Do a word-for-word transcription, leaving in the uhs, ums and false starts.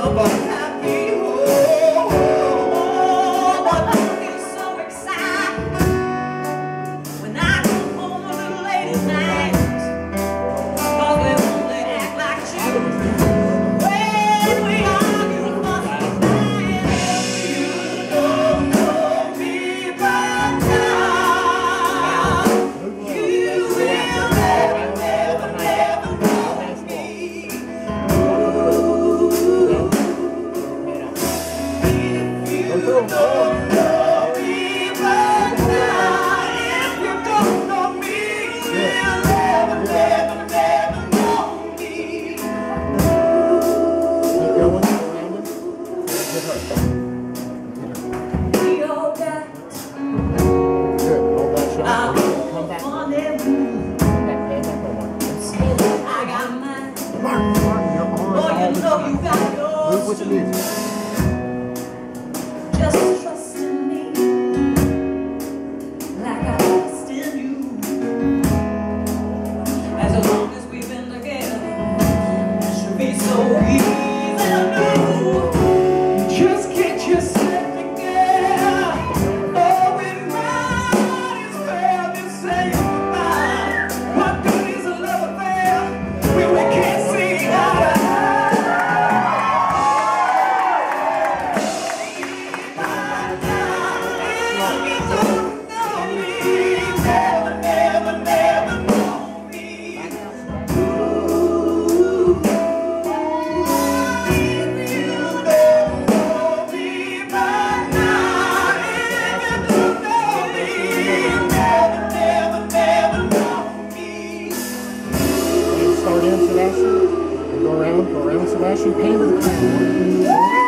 What you need? Just trust in me, like I trust in you. As long as we've been together, it should be so easy to do. Just get yourself together. Oh, when mine is fair, then say goodbye. What good is a love affair when we can't see eye to eye? Start in, Sebastian, and go around, go around, Sebastian, paint with the